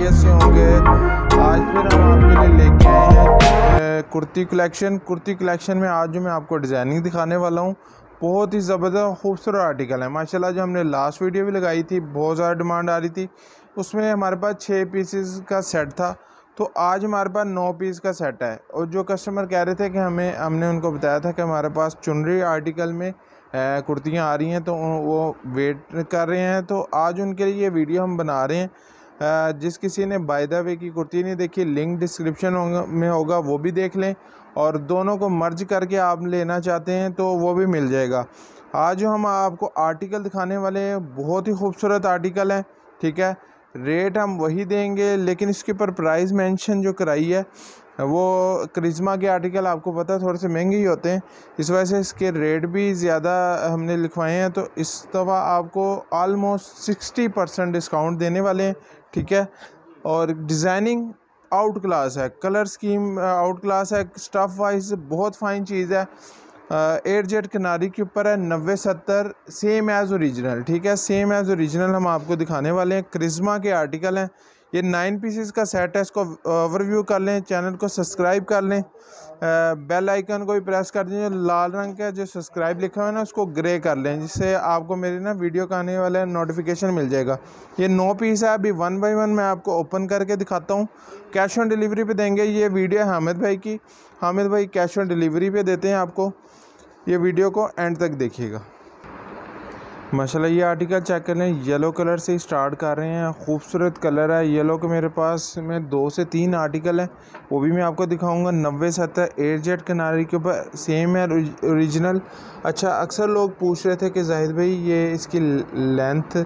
खैरियत से होंगे। आज फिर हम आपके लिए लेके आए हैं कुर्ती कलेक्शन में आज जो मैं आपको डिज़ाइनिंग दिखाने वाला हूँ, बहुत ही ज़बरदस्त खूबसूरत आर्टिकल है माशाल्लाह। जो हमने लास्ट वीडियो भी लगाई थी, बहुत ज़्यादा डिमांड आ रही थी, उसमें हमारे पास 6 पीसेस का सेट था, तो आज हमारे पास 9 पीस का सेट है। और जो कस्टमर कह रहे थे कि हमने उनको बताया था कि हमारे पास चुनरी आर्टिकल में कुर्तियाँ आ रही हैं, तो वो वेट कर रहे हैं, तो आज उनके लिए ये वीडियो हम बना रहे हैं। जिस किसी ने बाय द वे की कुर्ती नहीं देखी, लिंक डिस्क्रिप्शन में होगा, वो भी देख लें, और दोनों को मर्ज करके आप लेना चाहते हैं तो वो भी मिल जाएगा। आज जो हम आपको आर्टिकल दिखाने वाले हैं, बहुत ही खूबसूरत आर्टिकल है, ठीक है। रेट हम वही देंगे, लेकिन इसके ऊपर प्राइस मेंशन जो कराई है, वो करिश्मा के आर्टिकल आपको पता है थोड़े से महंगे ही होते हैं, इस वजह से इसके रेट भी ज़्यादा हमने लिखवाए हैं। तो इस दफ़ा आपको आलमोस्ट 60% डिस्काउंट देने वाले हैं, ठीक है। और डिज़ाइनिंग आउट क्लास है, कलर स्कीम आउट क्लास है, स्टफ़ वाइज बहुत फ़ाइन चीज़ है। 8 जेट किनारी के ऊपर है, 90-70 सेम एज़ ओरिजिनल, ठीक है। सेम एज़ ओरिजिनल हम आपको दिखाने वाले हैं। करिश्मा के आर्टिकल हैं, ये 9 पीसेस का सेट है। इसको ओवरव्यू कर लें, चैनल को सब्सक्राइब कर लें, बेल आइकन को भी प्रेस कर दें। जो लाल रंग का जो सब्सक्राइब लिखा हुआ है ना, उसको ग्रे कर लें, जिससे आपको मेरी ना वीडियो का आने वाला नोटिफिकेशन मिल जाएगा। ये 9 पीस है, अभी 1 बाय 1 मैं आपको ओपन करके दिखाता हूँ। कैश ऑन डिलीवरी पे देंगे। ये वीडियो है हामिद भाई की, हामिद भाई कैश ऑन डिलीवरी पे देते हैं आपको। ये वीडियो को एंड तक देखिएगा। माशाल्लाह ये आर्टिकल चेक कर लें, येलो कलर से ही स्टार्ट कर रहे हैं, खूबसूरत कलर है येलो के। मेरे पास में 2 से 3 आर्टिकल है, वो भी मैं आपको दिखाऊंगा। 90-70 8 जेट किनारी के ऊपर सेम है ओरिजिनल। अच्छा, अक्सर लोग पूछ रहे थे कि जाहिद भाई ये इसकी लेंथ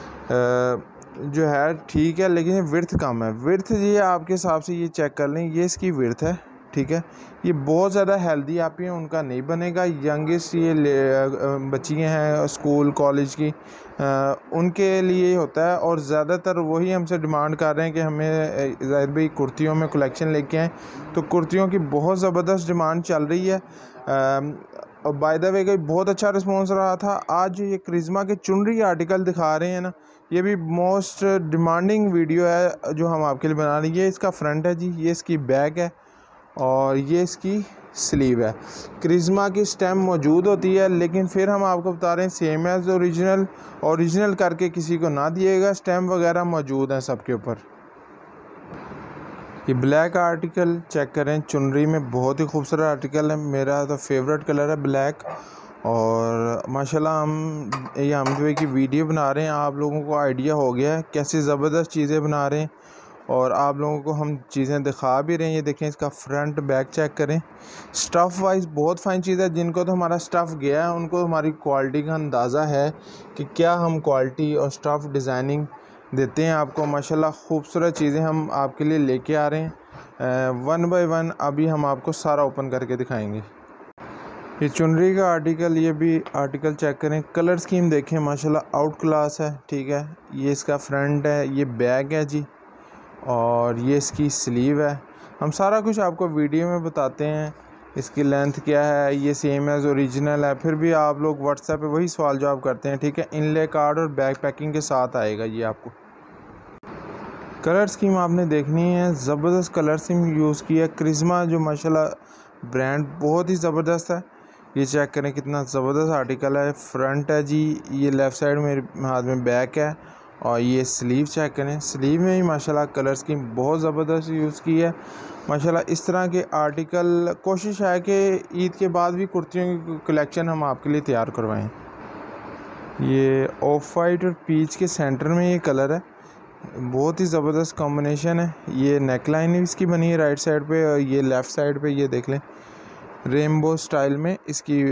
जो है ठीक है, लेकिन ये विड्थ कम है। विड्थ ये आपके हिसाब से ये चेक कर लें, ये इसकी विड्थ है, ठीक है। ये बहुत ज़्यादा हेल्दी आप ही उनका नहीं बनेगा। यंगेस्ट ये बच्चियाँ हैं स्कूल कॉलेज की, उनके लिए होता है। और ज़्यादातर वही हमसे डिमांड कर रहे हैं कि हमें ज़ाहिर भाई कुर्तियों में कलेक्शन लेके आएँ, तो कुर्तियों की बहुत ज़बरदस्त डिमांड चल रही है। और बाय द वे का बहुत अच्छा रिस्पॉन्स रहा था। आज जो ये करिश्मा के चुनरी आर्टिकल दिखा रहे हैं ना, ये भी मोस्ट डिमांडिंग वीडियो है जो हम आपके लिए बना रहे हैं। ये इसका फ्रंट है जी, ये इसकी बैक है, और ये इसकी स्लीव है। करिश्मा की स्टेम मौजूद होती है, लेकिन फिर हम आपको बता रहे हैं सेम एज ओरिजिनल करके किसी को ना दिएगा। स्टेम वगैरह मौजूद हैं सबके ऊपर। ये ब्लैक आर्टिकल चेक करें, चुनरी में बहुत ही खूबसूरत आर्टिकल है, मेरा तो फेवरेट कलर है ब्लैक। और माशाल्लाह हम जो है कि वीडियो बना रहे हैं, आप लोगों को आइडिया हो गया है कैसी ज़बरदस्त चीज़ें बना रहे हैं, और आप लोगों को हम चीज़ें दिखा भी रहे हैं। ये देखें, इसका फ्रंट बैक चेक करें। स्टफ़ वाइज बहुत फ़ाइन चीज़ है। जिनको तो हमारा स्टफ़ गया है, उनको हमारी क्वालिटी का अंदाज़ा है कि क्या हम क्वालिटी और स्टफ़ डिज़ाइनिंग देते हैं आपको। माशाल्लाह खूबसूरत चीज़ें हम आपके लिए लेके आ रहे हैं। 1 बाय 1 अभी हम आपको सारा ओपन करके दिखाएंगे। ये चुनरी का आर्टिकल, ये भी आर्टिकल चेक करें, कलर स्कीम देखें, माशाल्लाह आउट क्लास है, ठीक है। ये इसका फ्रंट है, ये बैक है जी, और ये इसकी स्लीव है। हम सारा कुछ आपको वीडियो में बताते हैं। इसकी लेंथ क्या है, ये सेम एज़ ओरिजिनल है। फिर भी आप लोग व्हाट्सएप पे वही सवाल जवाब करते हैं, ठीक है। इनले कार्ड और बैक पैकिंग के साथ आएगा ये आपको। कलर स्कीम आपने देखनी है, ज़बरदस्त कलर स्कीम यूज़ की है। करिश्मा जो माशाल्लाह ब्रांड बहुत ही ज़बरदस्त है। ये चेक करें कितना ज़बरदस्त आर्टिकल है। फ्रंट है जी, ये लेफ़्ट साइड मेरे हाथ में बैक है, और ये स्लीव चेक करें, स्लीव में ही माशाल्लाह कलर स्कीम बहुत ज़बरदस्त यूज़ की है। माशाल्लाह इस तरह के आर्टिकल कोशिश है कि ईद के बाद भी कुर्तियों की कलेक्शन हम आपके लिए तैयार करवाएं। ये ऑफ वाइट और पीच के सेंटर में ये कलर है, बहुत ही ज़बरदस्त कॉम्बिनेशन है। ये नेक लाइन इसकी बनी है राइट साइड पे, और ये लेफ़्ट साइड पे ये देख लें रेनबो स्टाइल में इसकी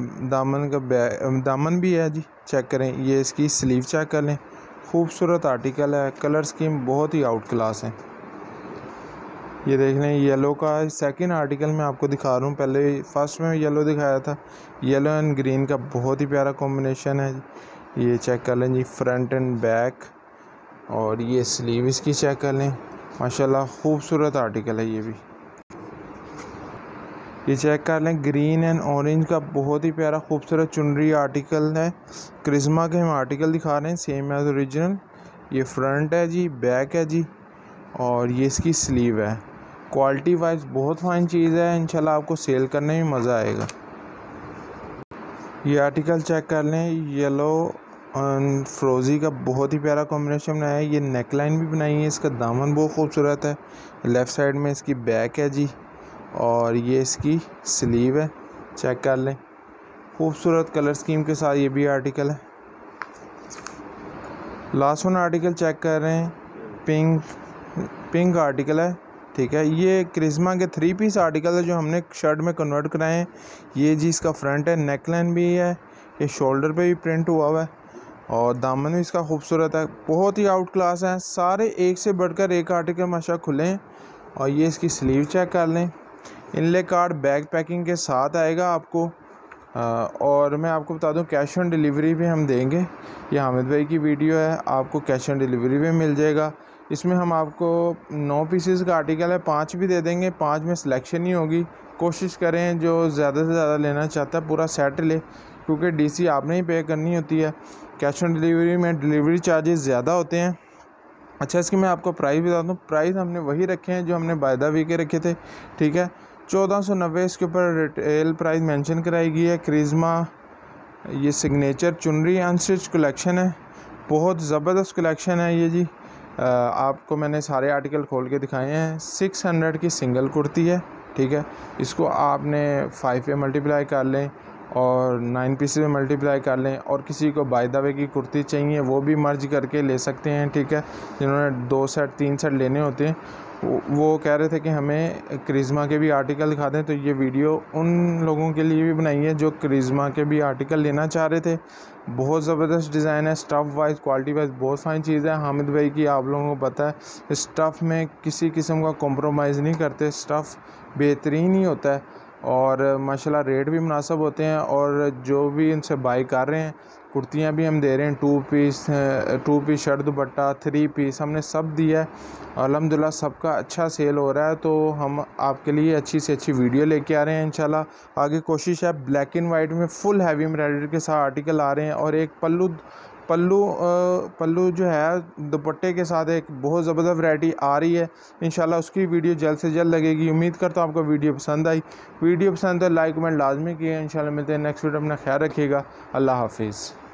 दामन भी है जी, चेक करें। ये इसकी स्लीव चेक कर लें, खूबसूरत आर्टिकल है। कलर स्कीम बहुत ही आउट क्लास है। ये देख लें, येलो का सेकंड आर्टिकल मैं आपको दिखा रहा हूँ। पहले फर्स्ट में येलो दिखाया था, येलो एंड ग्रीन का बहुत ही प्यारा कॉम्बिनेशन है। ये चेक कर लें जी, फ्रंट एंड बैक, और ये स्लीव इसकी चेक कर लें, माशाल्लाह खूबसूरत आर्टिकल है। ये भी ये चेक कर लें, ग्रीन एंड ऑरेंज का बहुत ही प्यारा खूबसूरत चुनरी आर्टिकल है। करिश्मा के हम आर्टिकल दिखा रहे हैं सेम एज ओरिजिनल। ये फ्रंट है जी, बैक है जी, और ये इसकी स्लीव है। क्वालिटी वाइज बहुत फाइन चीज़ है, इंशाल्लाह आपको सेल करने में मज़ा आएगा। ये आर्टिकल चेक कर लें, येलो और फ्रोज़ी का बहुत ही प्यारा कॉम्बिनेशन बनाया है। ये नेक लाइन भी बनाई है, इसका दामन बहुत खूबसूरत है। लेफ़्ट साइड में इसकी बैक है जी, और ये इसकी स्लीव है, चेक कर लें। खूबसूरत कलर स्कीम के साथ ये भी आर्टिकल है। लास्ट वन आर्टिकल चेक कर रहे हैं, पिंक आर्टिकल है, ठीक है। ये क्रिस्मा के 3 पीस आर्टिकल है जो हमने शर्ट में कन्वर्ट कराए हैं। ये जी इसका फ्रंट है, नेक लाइन भी है, ये शोल्डर पे भी प्रिंट हुआ हुआ है और दामन भी इसका खूबसूरत है। बहुत ही आउट क्लास है, सारे एक से बढ़कर एक आर्टिकल माशा खुले हैं। और ये इसकी स्लीव चेक कर लें, इनले कार्ड बैग पैकिंग के साथ आएगा आपको। और मैं आपको बता दूं, कैश ऑन डिलीवरी भी हम देंगे। ये हामिद भाई की वीडियो है, आपको कैश ऑन डिलीवरी भी मिल जाएगा। इसमें हम आपको 9 पीसेस का आर्टिकल है, 5 भी दे देंगे, 5 में सिलेक्शन ही होगी। कोशिश करें जो ज़्यादा से ज़्यादा लेना चाहता है पूरा सेट ले, क्योंकि डीसी आपने ही पे करनी होती है। कैश ऑन डिलीवरी में डिलीवरी चार्जेस ज़्यादा होते हैं। अच्छा, इसकी मैं आपको प्राइस बता दूँ, प्राइस हमने वही रखे हैं जो हमने बाय द वे के रखे थे, ठीक है। 1490 इसके ऊपर रिटेल प्राइस मेंशन कराई गई है। क्रिस्मा ये सिग्नेचर चुनरी अनस्टिच कलेक्शन है, बहुत ज़बरदस्त कलेक्शन है ये जी। आपको मैंने सारे आर्टिकल खोल के दिखाए हैं। 600 की सिंगल कुर्ती है, ठीक है। इसको आपने 5 पे मल्टीप्लाई कर लें और 9 पीसेस में मल्टीप्लाई कर लें, और किसी को बाय द वे की कुर्ती चाहिए वो भी मर्ज करके ले सकते हैं, ठीक है। जिन्होंने 2 सेट 3 सेट लेने होते हैं वो कह रहे थे कि हमें क्रिस्मा के भी आर्टिकल दिखा दें, तो ये वीडियो उन लोगों के लिए भी बनाई है जो क्रिस्मा के भी आर्टिकल लेना चाह रहे थे। बहुत ज़बरदस्त डिज़ाइन है, स्टफ़ वाइज क्वालिटी वाइज बहुत फाइन चीज़ है। हामिद भाई की आप लोगों को पता है, स्टफ़ में किसी किस्म का कॉम्प्रोमाइज़ नहीं करते, स्टफ़ बेहतरीन ही होता है और माशाल्लाह रेट भी मुनासिब होते हैं। और जो भी इनसे बाई कर रहे हैं, कुर्तियाँ भी हम दे रहे हैं, 2 पीस शर्ट दुपट्टा, 3 पीस हमने सब दिया है। अल्हम्दुलिल्लाह सबका अच्छा सेल हो रहा है, तो हम आपके लिए अच्छी से अच्छी वीडियो लेके आ रहे हैं इंशाल्लाह। आगे कोशिश है, ब्लैक एंड वाइट में फुल हैवी एम्ब्रॉयडरी के साथ आर्टिकल आ रहे हैं, और एक पल्लू जो है दुपट्टे के साथ एक बहुत ज़बरदस्त वैरायटी आ रही है इंशाल्लाह। उसकी वीडियो जल्द से जल्द लगेगी। उम्मीद करता हूँ आपको वीडियो पसंद आई। वीडियो पसंद है लाइक कमेंट लाजमी किए। इंशाल्लाह मिलते हैं नेक्स्ट वीडियो। अपना ख्याल रखिएगा। अल्लाह हाफिज़।